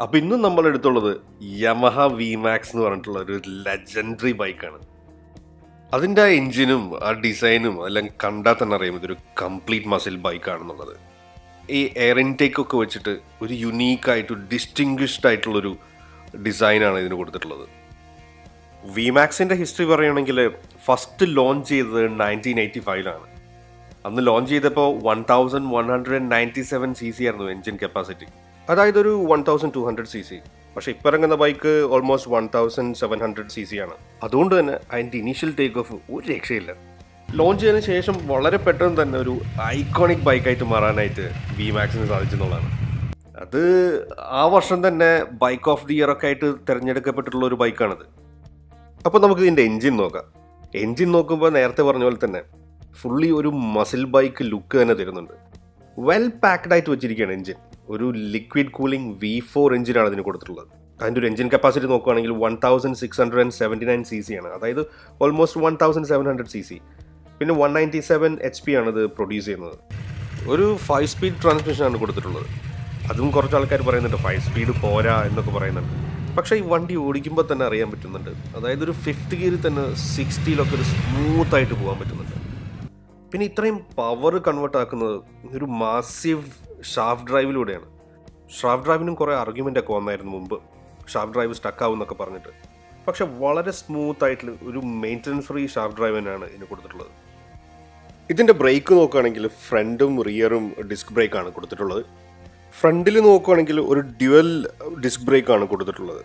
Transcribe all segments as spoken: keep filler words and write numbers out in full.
അപ്പോൾ ഇന്നും നമ്മൾ എടുത്തുള്ളത് യമഹ വി മാക്സ് എന്ന് പറഞ്ഞിട്ടുള്ള ഒരു ലെജൻഡറി ബൈക്കാണ്. അതിൻ്റെ ആ എൻജിനും ആ ഡിസൈനും അതെല്ലാം കണ്ടാൽ തന്നെ അറിയാം ഇതൊരു കംപ്ലീറ്റ് മസിൽ ബൈക്കാണെന്നുള്ളത്. ഈ എയർ ഇൻടേക്ക് ഒക്കെ വെച്ചിട്ട് ഒരു യുണീക്കായിട്ട് ഡിസ്റ്റിങ്വിഷ്ഡ് ആയിട്ടുള്ളൊരു ഡിസൈനാണ് ഇതിന് കൊടുത്തിട്ടുള്ളത്. വി മാക്സിൻ്റെ ഹിസ്റ്ററി പറയുകയാണെങ്കിൽ ഫസ്റ്റ് ലോഞ്ച് ചെയ്തത് നയൻറ്റീൻ എയ്റ്റി ഫൈവിലാണ്. അന്ന് ലോഞ്ച് ചെയ്തപ്പോൾ one thousand one hundred ninety seven C C ആയിരുന്നു എൻജിൻ കപ്പാസിറ്റി, അതായത് ഒരു one thousand two hundred C C. പക്ഷേ ഇപ്പോൾ ഇറങ്ങുന്ന bike almost one thousand seven hundred C C ആണ്. അതുകൊണ്ട് തന്നെ അതിൻ്റെ ഇനീഷ്യൽ ടേക്ക് ഓഫ് ഒരു രക്ഷയില്ല. ലോഞ്ച് ചെയ്തതിന് ശേഷം വളരെ പെട്ടെന്ന് തന്നെ ഒരു ഐക്കോണിക് ബൈക്കായിട്ട് മാറാനായിട്ട് വി മാക്സിന് സാധിച്ചെന്നുള്ളതാണ്. അത് ആ വർഷം തന്നെ ബൈക്ക് ഓഫ് ദി ഇയർ ഒക്കെ ആയിട്ട് തിരഞ്ഞെടുക്കപ്പെട്ടിട്ടുള്ള ഒരു ബൈക്കാണിത്. അപ്പോൾ നമുക്ക് ഇതിൻ്റെ എൻജിൻ നോക്കാം. എൻജിൻ നോക്കുമ്പോൾ നേരത്തെ പറഞ്ഞ പോലെ തന്നെ ഫുള്ളി ഒരു മസിൽ ബൈക്ക് ലുക്ക് തന്നെ തരുന്നുണ്ട്. വെൽ പാക്ഡ് ആയിട്ട് വെച്ചിരിക്കുകയാണ് എൻജിൻ. ഒരു ലിക്വിഡ് കൂളിംഗ് വി ഫോർ എഞ്ചിനാണ് ഇതിന് കൊടുത്തിട്ടുള്ളത്. അതിൻ്റെ ഒരു എഞ്ചിൻ കപ്പാസിറ്റി നോക്കുകയാണെങ്കിൽ one thousand six hundred and seventy nine C C ആണ്, അതായത് almost one thousand seven hundred C C. പിന്നെ one ninety seven H P ആണ് ഇത് പ്രൊഡ്യൂസ് ചെയ്യുന്നത്. ഒരു ഫൈവ് സ്പീഡ് ട്രാൻസ്മിഷനാണ് കൊടുത്തിട്ടുള്ളത്. അതും കുറച്ച് ആൾക്കാർ പറയുന്നുണ്ട് ഫൈവ് സ്പീഡ് പോരാ എന്നൊക്കെ പറയുന്നുണ്ട്. പക്ഷേ ഈ വണ്ടി ഓടിക്കുമ്പോൾ തന്നെ അറിയാൻ പറ്റുന്നുണ്ട്, അതായത് ഒരു ഫിഫ്ത്ത് ഗിയറിൽ തന്നെ സിക്സ്റ്റിയിലൊക്കെ ഒരു സ്മൂത്തായിട്ട് പോകാൻ പറ്റുന്നുണ്ട്. പിന്നെ ഇത്രയും പവർ കൺവേർട്ട് ആക്കുന്നത് ഒരു മാസീവ് ഷാഫ്റ്റ് ഡ്രൈവിലൂടെയാണ്. ഷാഫ്റ്റ് ഡ്രൈവിനും കുറേ ആർഗ്യുമെൻ്റ് ഒക്കെ വന്നായിരുന്നു മുമ്പ്, ഷാഫ്റ്റ് ഡ്രൈവ് സ്റ്റക്കാവും എന്നൊക്കെ പറഞ്ഞിട്ട്. പക്ഷെ വളരെ സ്മൂത്ത് ആയിട്ടുള്ള ഒരു മെയിൻ്റനൻസ് ഫ്രീ ഷാഫ്റ്റ് ഡ്രൈവ് തന്നെയാണ് ഇതിന് കൊടുത്തിട്ടുള്ളത്. ഇതിൻ്റെ ബ്രേക്ക് നോക്കുകയാണെങ്കിൽ ഫ്രണ്ടും റിയറും ഡിസ്ക് ബ്രേക്കാണ് കൊടുത്തിട്ടുള്ളത്. ഫ്രണ്ടിൽ നോക്കുകയാണെങ്കിൽ ഒരു ഡ്യുവൽ ഡിസ്ക് ബ്രേക്കാണ് കൊടുത്തിട്ടുള്ളത്.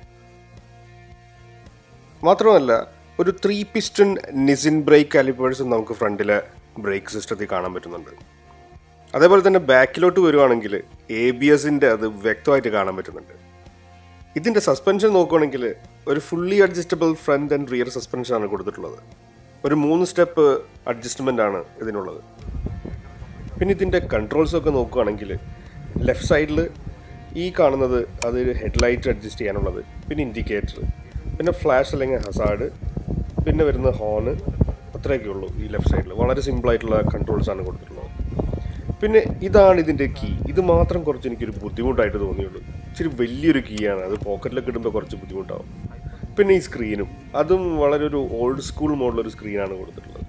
മാത്രമല്ല ഒരു ത്രീ പിസ്റ്റൺ നിസിൻ ബ്രേക്ക് കാലിപ്പേഴ്സും നമുക്ക് ഫ്രണ്ടിലെ ബ്രേക്ക് സിസ്റ്റത്തിൽ കാണാൻ പറ്റുന്നുണ്ട്. അതേപോലെ തന്നെ ബാക്കിലോട്ട് വരുവാണെങ്കിൽ എ ബി എസിൻ്റെ അത് വ്യക്തമായിട്ട് കാണാൻ പറ്റുന്നുണ്ട്. ഇതിൻ്റെ സസ്പെൻഷൻ നോക്കുകയാണെങ്കിൽ ഒരു fully adjustable front and rear സസ്പെൻഷനാണ് കൊടുത്തിട്ടുള്ളത്. ഒരു മൂന്ന് സ്റ്റെപ്പ് അഡ്ജസ്റ്റ്മെൻ്റ് ആണ് ഇതിനുള്ളത്. പിന്നെ ഇതിൻ്റെ കൺട്രോൾസൊക്കെ നോക്കുകയാണെങ്കിൽ ലെഫ്റ്റ് സൈഡിൽ ഈ കാണുന്നത് അത് ഹെഡ്ലൈറ്റ് അഡ്ജസ്റ്റ് ചെയ്യാനുള്ളത്, പിന്നെ ഇൻഡിക്കേറ്റർ, പിന്നെ ഫ്ലാഷ് അല്ലെങ്കിൽ ഹസാർഡ്, പിന്നെ വരുന്ന ഹോണ്, അത്രയൊക്കെ ഉള്ളൂ ഈ ലെഫ്റ്റ് സൈഡിൽ. വളരെ സിമ്പിളായിട്ടുള്ള കൺട്രോൾസാണ് കൊടുത്തിട്ടുള്ളത്. പിന്നെ ഇതാണ് ഇതിൻ്റെ കീ. ഇത് മാത്രം കുറച്ച് എനിക്കൊരു ബുദ്ധിമുട്ടായിട്ട് തോന്നിയുള്ളൂ. ഇച്ചിരി വലിയൊരു കീ ആണ്, അത് പോക്കറ്റിലൊക്കെ ഇടുമ്പോൾ കുറച്ച് ബുദ്ധിമുട്ടാവും. പിന്നെ ഈ സ്ക്രീനും അതും വളരെ ഒരു ഓൾഡ് സ്കൂൾ മോഡലൊരു സ്ക്രീനാണ് കൊടുത്തിട്ടുള്ളത്.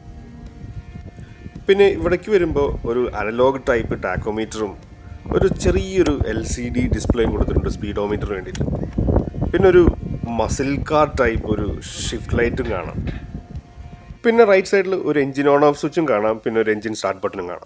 പിന്നെ ഇവിടേക്ക് വരുമ്പോൾ ഒരു അനലോഗ് ടൈപ്പ് ടാക്കോമീറ്ററും ഒരു ചെറിയൊരു എൽ സി ഡി ഡിസ്പ്ലേയും കൊടുത്തിട്ടുണ്ട് സ്പീഡോമീറ്ററിന് വേണ്ടിയിട്ട്. പിന്നെ ഒരു മസിൽ കാർ ടൈപ്പ് ഒരു ഷിഫ്റ്റ് ലൈറ്റും കാണാം. പിന്നെ റൈറ്റ് സൈഡിൽ ഒരു എൻജിൻ ഓൺ ഓഫ് സ്വിച്ചും കാണാം, പിന്നെ ഒരു എൻജിൻ സ്റ്റാർട്ട് ബട്ടണും കാണാം.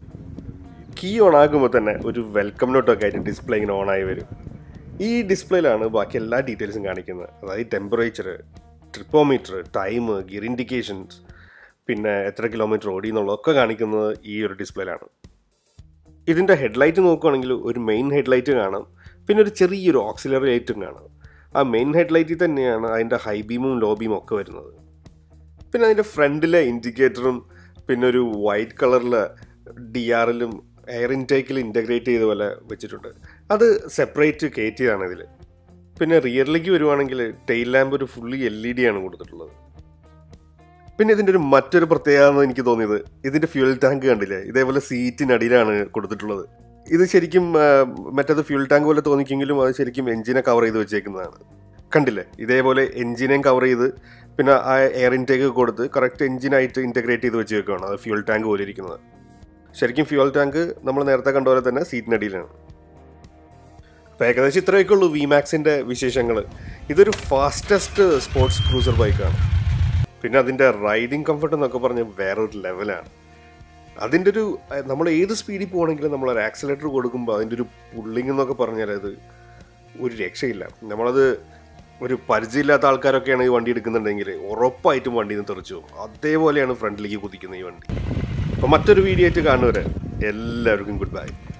കീ ഓൺ ആകുമ്പോൾ തന്നെ ഒരു വെൽക്കം നോട്ടൊക്കെ ആയിട്ട് ഡിസ്പ്ലേ ഇങ്ങനെ ഓണായി വരും. ഈ ഡിസ്പ്ലേയിലാണ് ബാക്കി എല്ലാ ഡീറ്റെയിൽസും കാണിക്കുന്നത്, അതായത് temperature, tripometer, time, gear indications, പിന്നെ എത്ര കിലോമീറ്റർ ഓടി എന്നുള്ളതൊക്കെ കാണിക്കുന്നത് ഈ ഒരു ഡിസ്പ്ലേയിലാണ്. ഇതിൻ്റെ ഹെഡ്ലൈറ്റ് നോക്കുകയാണെങ്കിൽ ഒരു മെയിൻ ഹെഡ്ലൈറ്റ് കാണാം, പിന്നെ ഒരു ചെറിയൊരു ഓക്സിലറി ലൈറ്റും കാണാം. ആ മെയിൻ ഹെഡ്ലൈറ്റിൽ തന്നെയാണ് അതിൻ്റെ ഹൈ ബീമും ലോ ബീമും ഒക്കെ വരുന്നത്. പിന്നെ അതിൻ്റെ ഫ്രണ്ടിലെ ഇൻഡിക്കേറ്ററും പിന്നെ ഒരു വൈറ്റ് കളറിലെ ഡി ആറിലും എയർ ഇൻടേക്കിൽ ഇൻ്റഗ്രേറ്റ് ചെയ്ത പോലെ വെച്ചിട്ടുണ്ട്. അത് സെപ്പറേറ്റ് കയറ്റിയതാണ് ഇതിൽ. പിന്നെ റിയറിലേക്ക് വരുവാണെങ്കിൽ ടെയിൽ ലാമ്പ് ഒരു ഫുള്ളി എൽ ഇ ഡി ആണ് കൊടുത്തിട്ടുള്ളത്. പിന്നെ ഇതിൻ്റെ ഒരു മറ്റൊരു പ്രത്യേകത എന്ന് എനിക്ക് തോന്നിയത് ഇതിൻ്റെ ഫ്യൂൽ ടാങ്ക് കണ്ടില്ലേ, ഇതേപോലെ സീറ്റിനടിയിലാണ് കൊടുത്തിട്ടുള്ളത്. ഇത് ശരിക്കും മറ്റേത് ഫ്യൂൽ ടാങ്ക് പോലെ തോന്നിക്കെങ്കിലും അത് ശരിക്കും എൻജിനെ കവർ ചെയ്ത് വെച്ചേക്കുന്നതാണ്. കണ്ടില്ലേ, ഇതേപോലെ എൻജിനെയും കവർ ചെയ്ത് പിന്നെ ആ എയർ ഇൻടേക്ക് കൊടുത്ത് കറക്റ്റ് എൻജിനായിട്ട് ഇൻറ്റഗ്രേറ്റ് ചെയ്ത് വെച്ച് വെക്കുകയാണ്. അത് ഫ്യൂൽ ടാങ്ക് പോലെ ഇരിക്കുന്നത്. ശരിക്കും ഫ്യൂൽ ടാങ്ക് നമ്മൾ നേരത്തെ കണ്ട പോലെ തന്നെ സീറ്റിനടിയിലാണ്. അപ്പോൾ ഏകദേശം ഇത്രയൊക്കെ ഉള്ളൂ വി മാക്സിൻ്റെ വിശേഷങ്ങൾ. ഇതൊരു ഫാസ്റ്റസ്റ്റ് സ്പോർട്സ് ക്രൂസർ ബൈക്കാണ്. പിന്നെ അതിൻ്റെ റൈഡിങ് കംഫർട്ട് എന്നൊക്കെ പറഞ്ഞ് വേറൊരു ലെവലാണ്. അതിൻ്റെ ഒരു നമ്മൾ ഏത് സ്പീഡിൽ പോകണമെങ്കിലും നമ്മളൊരു ആക്സിലേറ്റർ കൊടുക്കുമ്പോൾ അതിൻ്റെ ഒരു പുള്ളിങ് എന്നൊക്കെ പറഞ്ഞാൽ അത് ഒരു രക്ഷയില്ല. നമ്മളത് ഒരു പരിചയമില്ലാത്ത ആൾക്കാരൊക്കെയാണ് ഈ വണ്ടി എടുക്കുന്നുണ്ടെങ്കിൽ ഉറപ്പായിട്ടും വണ്ടിയിൽ നിന്ന് തെറിച്ചു പോകും. അതേപോലെയാണ് ഫ്രണ്ടിലേക്ക് കുതിക്കുന്നത് ഈ വണ്ടി. അപ്പോൾ മറ്റൊരു വീഡിയോ ആയിട്ട് കാണുന്നവരെ എല്ലാവർക്കും ഗുഡ് ബൈ.